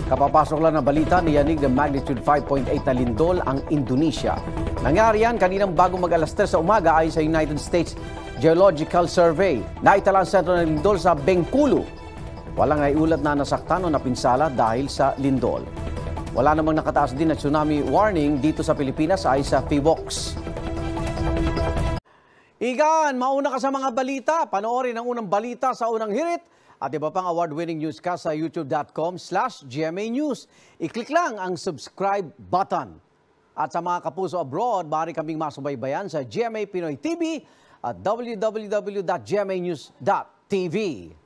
Kapapasok lang na balita, niyanig ng magnitude 5.8 na lindol ang Indonesia. Nangyari yan kaninang bago mag-alas 3 sa umaga ayon sa United States Geological Survey. Naitala ang sentro ng lindol sa Bengkul. Walang naiulat na nasaktan o napinsala dahil sa lindol. Wala namang nakataas din na tsunami warning dito sa Pilipinas ayon sa PHIVOLCS. Igan, mauna ka sa mga balita. Panoorin ang unang balita sa unang hirit at iba pang award-winning newscast sa youtube.com/GMA News. I-click lang ang subscribe button. At sa mga kapuso abroad, maaari kaming masubaybayan sa GMA Pinoy TV at www.gmanews.tv.